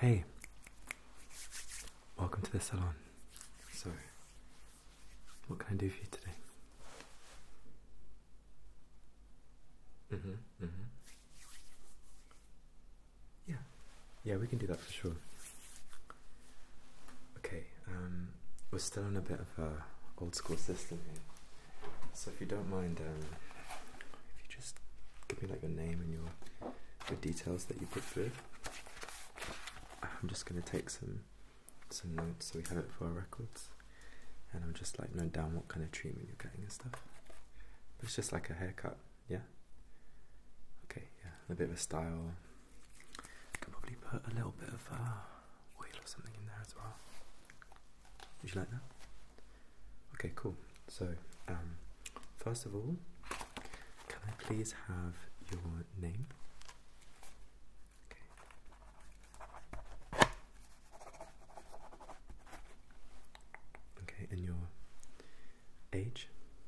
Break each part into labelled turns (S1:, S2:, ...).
S1: Hey, welcome to the salon. So, what can I do for you today? Yeah, we can do that for sure. Okay, we're still on a bit of a old school system here. So if you don't mind, if you just give me like your name and your details that you put through. I'm just gonna take some notes so we have it for our records, and I'll just like note down what kind of treatment you're getting and stuff. But it's just like a haircut, yeah. Okay, yeah, a bit of a style. I could probably put a little bit of oil or something in there as well. Would you like that? Okay, cool. So, first of all, can I please have your name? Okay, and your age?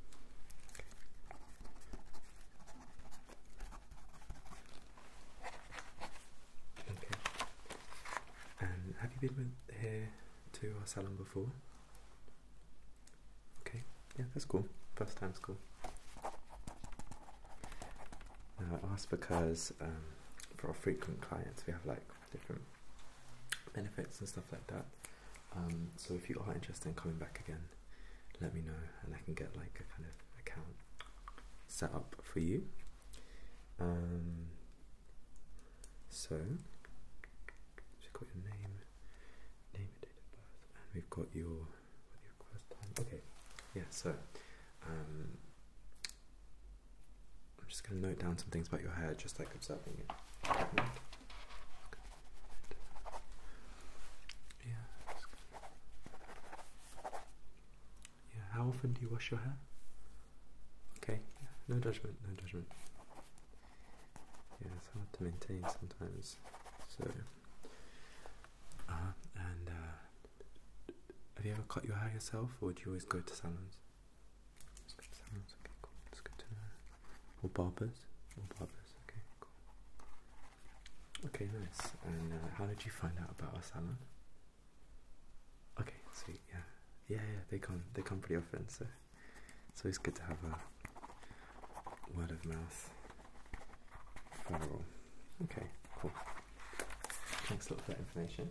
S1: Okay. And have you been here to our salon before? Okay, yeah, that's cool. First time's cool. Now I asked because for our frequent clients we have like different benefits and stuff like that. So if you are interested in coming back again, let me know and I can get like a kind of account set up for you. So we've got your name and date of birth, and we've got your first time. Okay, yeah. So I'm just going to note down some things about your hair, just like observing it. How often do you wash your hair? Okay, yeah, no judgment, no judgment. Yeah, it's hard to maintain sometimes. So, and have you ever cut your hair yourself, or do you always go to salons? Just go to salons, okay, cool. That's good to know. Or barbers? Okay, cool. Okay, nice. And how did you find out about our salon? Okay, sweet, yeah. Yeah, they come pretty often, so it's always good to have a word of mouth referral. Okay, cool. Thanks a lot for that information.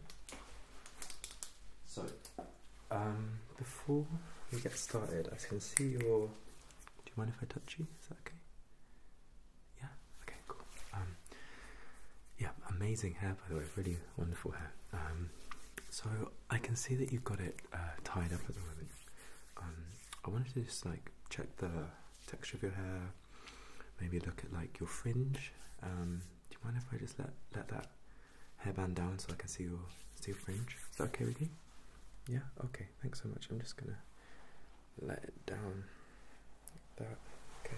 S1: So, before we get started, I can see your. Do you mind if I touch you? Is that okay? Yeah. Okay, cool. Yeah, amazing hair, by the way. Really wonderful hair. So I can see that you've got it tied up at the moment. I wanted to just like check the texture of your hair, maybe look at like your fringe. Do you mind if I just let that hairband down so I can see your fringe? Is that okay with you? Yeah. Okay. Thanks so much. I'm just gonna let it down like that. Okay.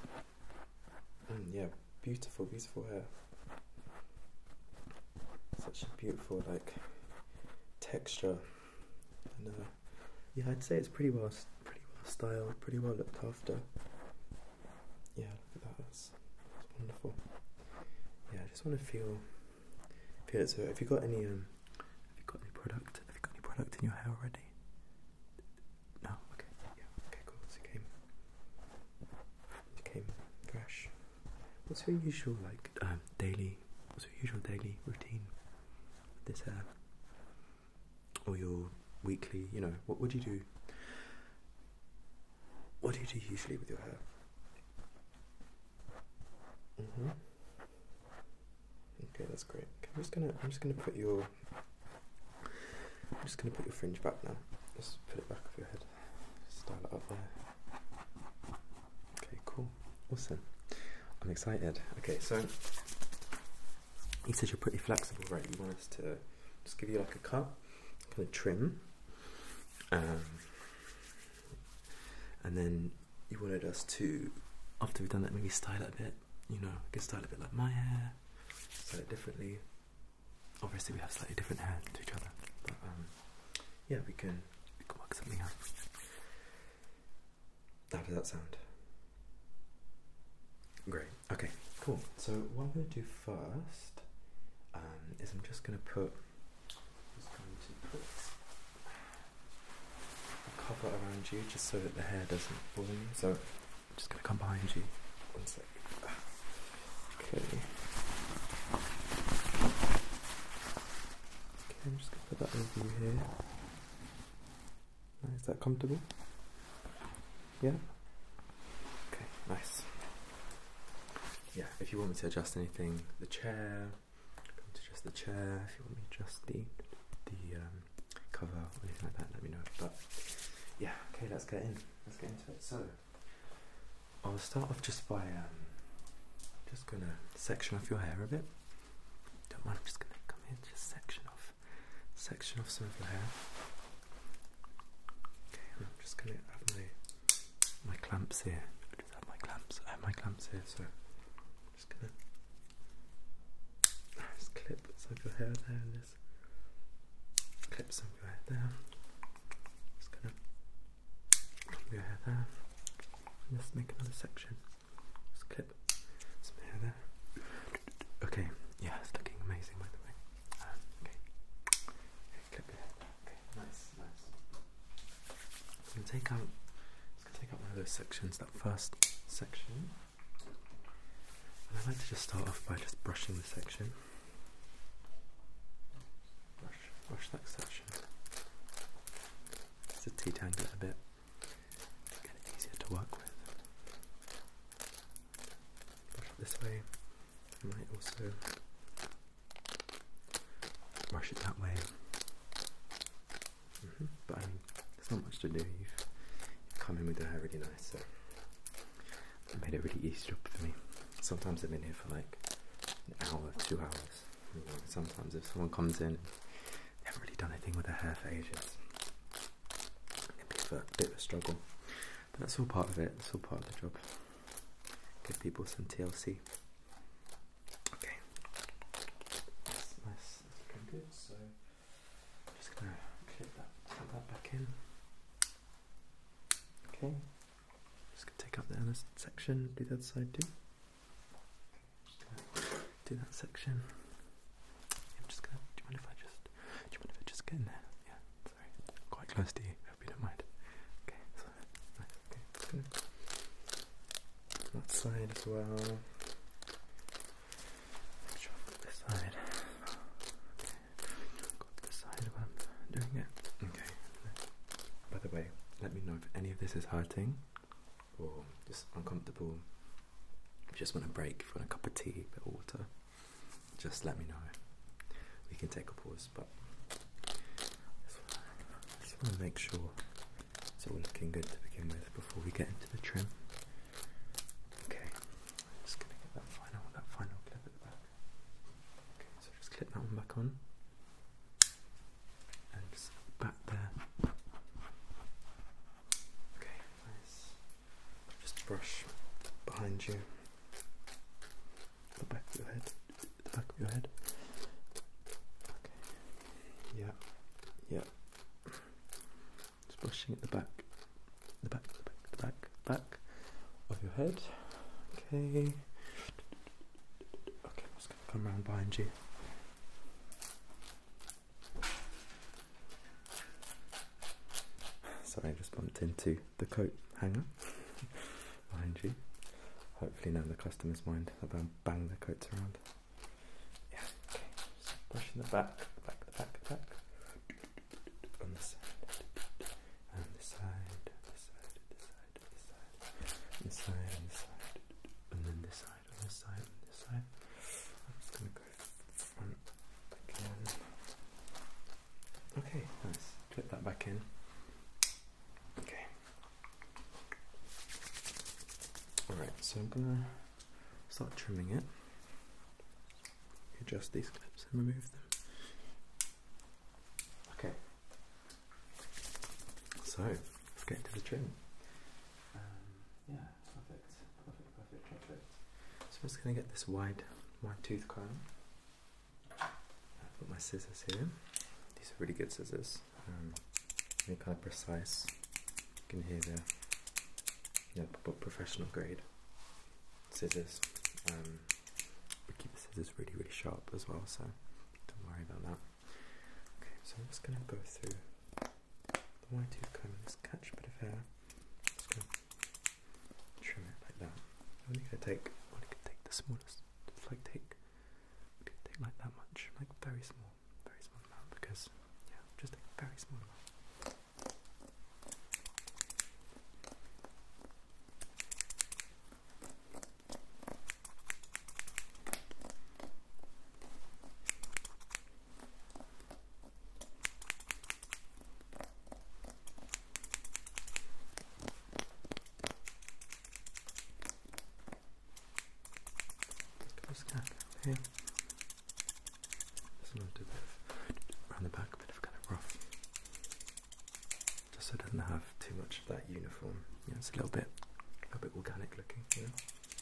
S1: Yeah. Beautiful, beautiful hair. Such a beautiful like texture, and yeah, I'd say it's pretty well styled, pretty well looked after. Yeah, look at that. That's wonderful. Yeah, I just want to feel it. So, have you got any product? Have you got any product in your hair already? No. Okay. Yeah. Okay. Cool. So you came fresh. What's your usual like daily? What's your usual daily routine with this hair? Or your weekly, you know, what would you do? What do you do usually with your hair? Okay, that's great. Okay, I'm just gonna put your fringe back now. Just put it back off your head. Style it up there. Okay, cool. Awesome. I'm excited. Okay, so you said you're pretty flexible, right? You want us to just give you like a cut, kind of trim, and then you wanted us to, after we've done that, maybe style it a bit. You know, we can style it a bit like my hair, style it differently. Obviously, we have slightly different hair to each other, but yeah, we can work something out. How does that sound? Great. Okay, cool. So what I'm going to do first is I'm just going to put got around you, just so that the hair doesn't fall on you. So I'm just going to come behind you. One sec. Okay. Okay, I'm just going to put that over you here. Is that comfortable? Yeah? Okay, nice. Yeah, if you want me to adjust anything, the chair, to adjust the chair, if you want me to adjust the cover or anything like that, let me know. But yeah, okay, let's get into it. So I'll start off just by just gonna section off your hair a bit. Don't mind, I'm just gonna come in, just section off some of your hair. Okay, I'm just gonna have my clamps here. I have my clamps here, so I'm just gonna clip some of your hair there, and this clip some of your hair there. Just gonna clip your hair there. And just make another section. Just clip some hair there. Okay, yeah, it's looking amazing by the way. Okay, clip your hair there. Okay, nice. I'm gonna take out one of those sections, that first section. And I like to just start off by just brushing the section. Brush that section. Just to detangle it a bit. Get it easier to work with. Brush it this way. I might also brush it that way. But I mean, there's not much to do. You've come in with the hair really nice, so it made it really easy for me. Sometimes I'm in here for like an hour, 2 hours. Sometimes if someone comes in and they haven't really done anything with their hair for ages, it can be a bit of a struggle. But that's all part of it. It's all part of the job. Give people some TLC. Okay. That's nice. That's looking good. So I'm just gonna clip that back in. Okay. Just gonna take out the other section. Do the other side too. Do that section. I'm just gonna. Do you mind if I just get in there? Yeah, sorry. Quite close to you. Hope you don't mind. Okay, so nice. Okay, just gonna. That side as well. This side. Okay. Got this side while I'm doing it. Okay. By the way, let me know if any of this is hurting or just uncomfortable. If you just want a break, if you want a cup of tea, a bit of water, just let me know. We can take a pause, but I just want to make sure it's all looking good to begin with before we get into the trim. Okay, I'm just going to get that final clip at the back. Okay, so just clip that one back on. And just back there. Okay, nice. Just brush behind you. The back of your head. The back of your head. Okay. Yeah. Just brushing at the back of your head. Okay. Okay, I'm just gonna come around behind you. Sorry, I just bumped into the coat hanger behind you. Hopefully none of the customers mind if I bang the coats around. Yeah, okay. Just brushing the back. On this side. And this side. This side. And then this side. On this side. I'm just going to go front again. Okay, nice. Clip that back in. Okay. Alright, so I'm going to start trimming it. Adjust these clips and remove them. Okay. So, let's get into the trim. Yeah, perfect. So I'm just going to get this wide tooth comb. I've got my scissors here. These are really good scissors. Really kind of precise. You can hear the professional grade scissors. We keep the scissors really, really sharp as well, so don't worry about that. Okay, so I'm just going to go through the wide tooth comb and just catch a bit of hair. Just gonna trim it like that. I'm only gonna take the smallest. Just like take like that much, like very small amount, because yeah, just a very small amount. Here. Just want to do a bit of around the back, a bit of kind of rough, just so it doesn't have too much of that uniform. You know, it's a little bit organic looking. You know.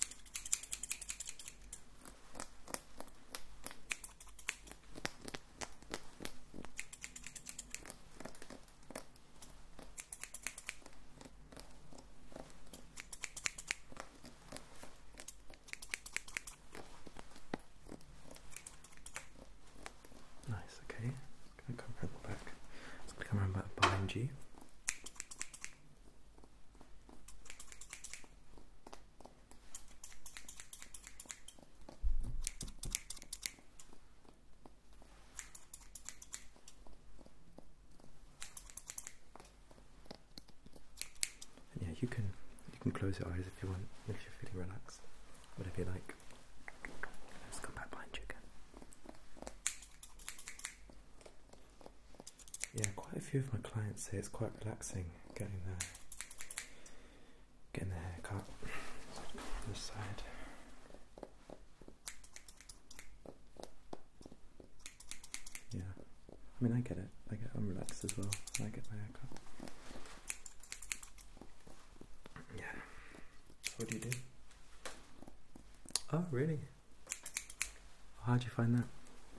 S1: Nice, okay. It's going to come around the back. It's going to come around back behind you. And yeah, you can close your eyes if you want, if you're feeling relaxed. Whatever you like. Let's come back behind you again. Yeah, quite a few of my clients say it's quite relaxing getting their hair cut on this side. Yeah, I mean I get it. I'm relaxed as well when I get my hair cut. Yeah. So what do you do? Oh really? How'd you find that?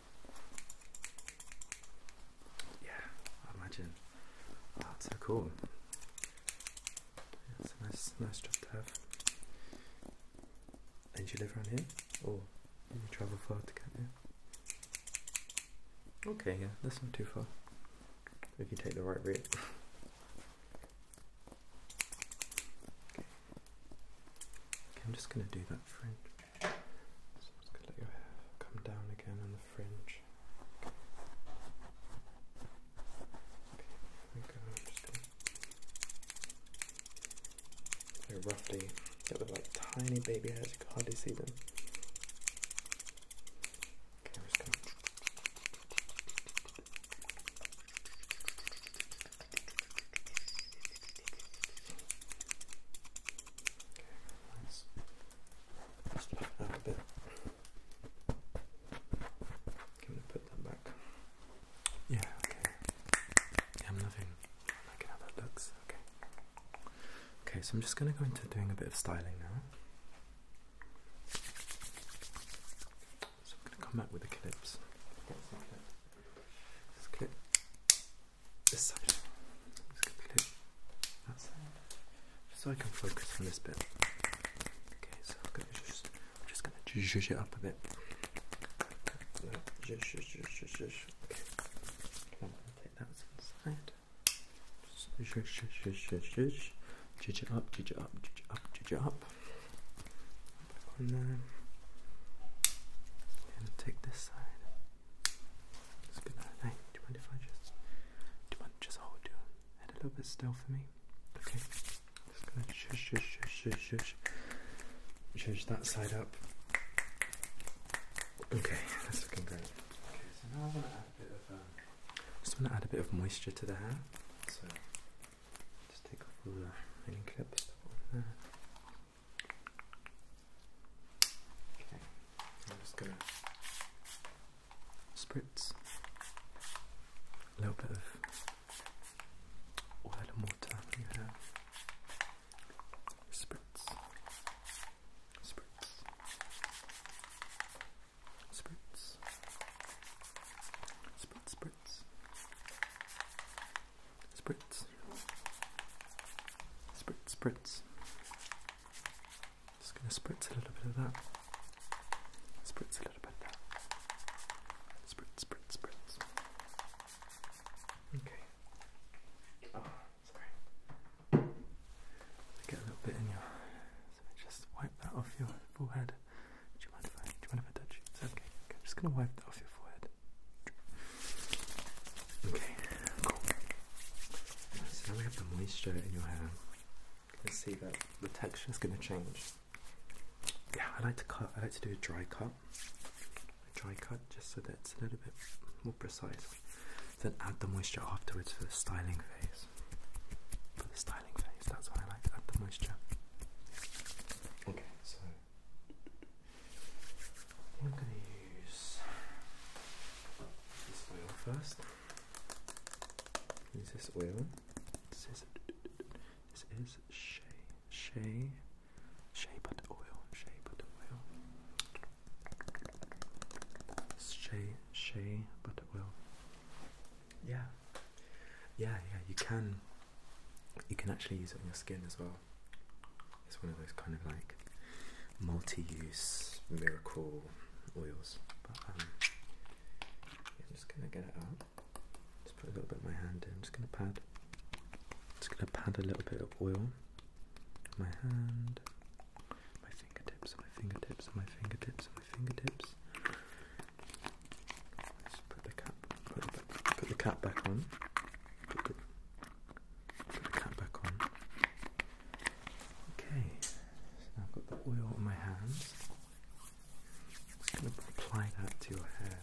S1: Oh, it's so cool. Yeah, it's a nice job to have. And you live around here? Or you travel far to get here? Okay, yeah, that's not too far. If you take the right route. Okay, I'm just going to do that fringe. So I'm just going to let your hair come down again on the fringe. Roughly get the like tiny baby hairs, you can hardly see them. Okay, I'm just gonna nice. Just fluff it out a bit. I'm gonna put that back. Yeah, okay. Yeah, I'm liking how that looks. Okay. Okay, so I'm just going to go into doing a bit of styling now. So I'm going to come back with the clips. Just clip this side. Just clip that side. Just so I can focus on this bit. Okay, so I'm just going to zhuzh it up a bit. Okay. I'm going to take that to the side. Just zhuzh. Judge it up, judge it up, judge it up, judge it up. Back on there. And take this side. Just gonna, hey, do you mind if I just hold your head a little bit still for me? Okay. Just gonna shush that side up. Okay, that's looking great. Okay, so now I want to add a bit of moisture to the hair. So just take off all the any clips on there. Okay, I'm just gonna spritz a little bit of oil and water on your hair. Spritz, spritz, spritz, spritz, spritz, spritz. Spritz. Just going to spritz a little bit of that. Spritz a little bit of that. Spritz, spritz, spritz. Okay. Oh. gonna wipe that off your forehead. Okay, cool. So now we have the moisture in your hair. You can see that the texture is gonna change. Yeah, I like to cut. I like to do a dry cut. A dry cut, just so that it's a little bit more precise. Then add the moisture afterwards for the styling phase. For the styling phase, that's why I like to add the moisture. Okay, so I'm going to use this oil first. Use this oil. This is shea butter oil. Shea butter oil. Shea butter oil. Yeah. You can actually use it on your skin as well. It's one of those kind of like multi-use miracle oils. But yeah, I'm just gonna get it out. Just put a little bit of my hand in. I'm just gonna pad a little bit of oil on my hand, my fingertips, my fingertips, my fingertips, my fingertips. Just put the cap back on. Put the cap back on. Okay, so now I've got the oil on my hands. I'm just going to apply that to your hair.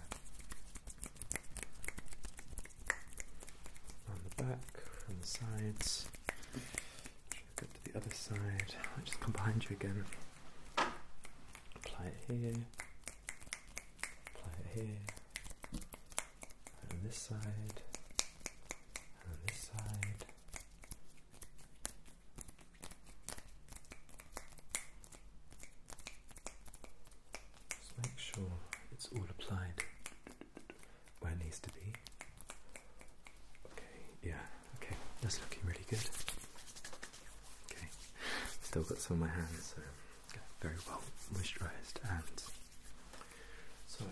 S1: On the back, from the sides. Go to the other side. I'll just come behind you again. Apply it here. Apply it here. And this side. And on this side. Just make sure it's all applied where it needs to be. Okay, yeah, okay, that's looking really good. Okay, still got some on my hands, so very well moisturised hands. So,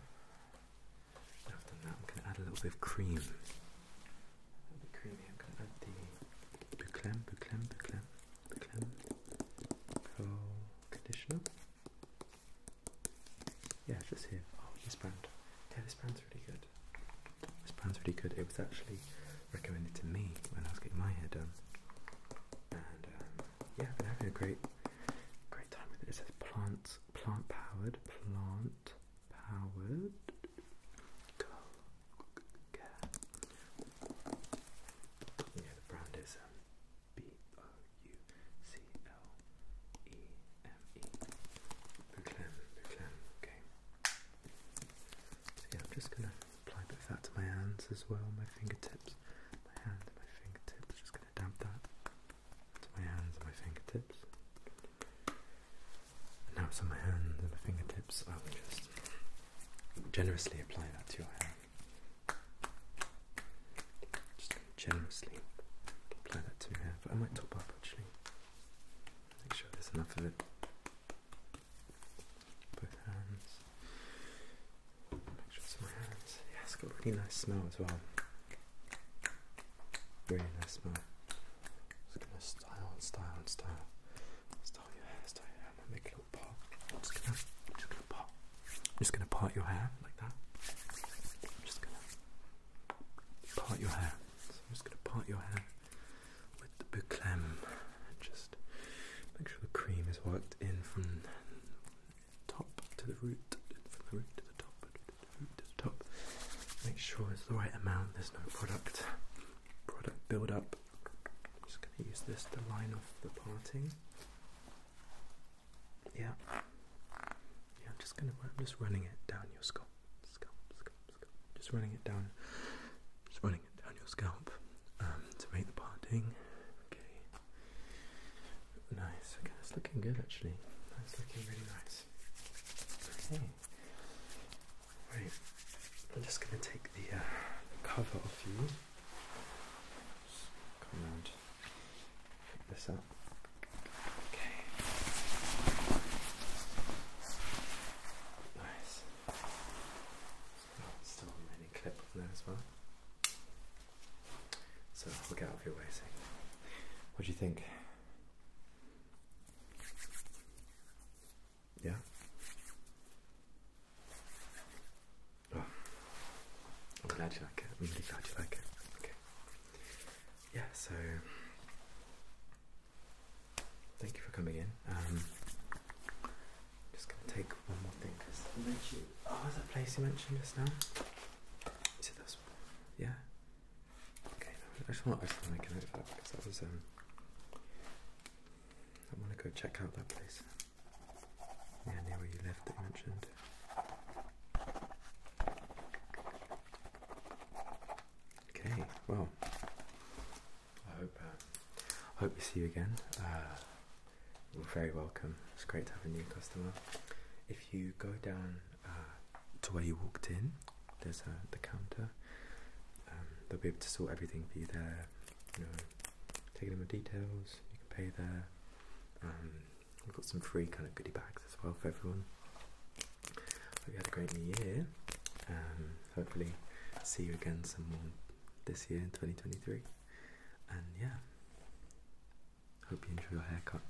S1: after that, I'm going to add a little bit of cream. A little bit creamy. I'm going to add the Bouclem Curl Conditioner. Yeah, just here. Oh, this brand. Yeah, this brand's really good. This brand's really good. It was actually recommended to me when I was getting my hair done. And yeah, I've been having a great time with it. It says plant powered curl care. Yeah, the brand is Boucleme. Bouclem. Okay. So yeah, I'm just gonna apply a bit of that to my hands as well, my fingertips, my hand and my fingertips. Just gonna damp that to my hands and my fingertips. And now it's on my hands and my fingertips. I will just generously apply that to your hair. Just generously apply that to your hair. But I might top up actually. Make sure there's enough of it. Both hands. Make sure it's on my hands. Yeah, it's got a really nice smell as well. Really nice smell. Just gonna style your hair. Style your hair. I'm gonna make a little part. I'm just gonna part your hair like that. I'm just gonna part your hair. So I'm just gonna part your hair with the Bouclem. Just make sure the cream is worked in from top to the root, from the root to the top, root to the top. Make sure it's the right amount. There's no product build up. I'm just going to use this to line off the parting. Yeah. I'm just running it down your scalp. Just running it down your scalp to make the parting. Okay. Nice. Okay, that's looking good actually. That's looking really nice. Okay. Right. I'm just going to take the cover off you. Just come around. Pick this up. Okay. Nice. Still a remaining clip on there as well. So we'll get out of your way. So, what do you think? Yeah. glad you like it. I'm really glad you like it. Okay. Yeah, so thank you for coming in. Just gonna take one more thing because you mentioned. Oh, was that place you mentioned just now? Is it this one? Yeah. Okay. No, I just want to make a note of that because that was I want to go check out that place. Yeah, near where you lived that you mentioned. Okay, well, I hope we see you again. You're very welcome. It's great to have a new customer. If you go down to where you walked in, there's the counter. They'll be able to sort everything for you there. You know, taking in the details. You can pay there. We've got some free kind of goodie bags as well for everyone. Hope you had a great new year. Hopefully see you again some more this year in 2023. And yeah, hope you enjoy your haircut.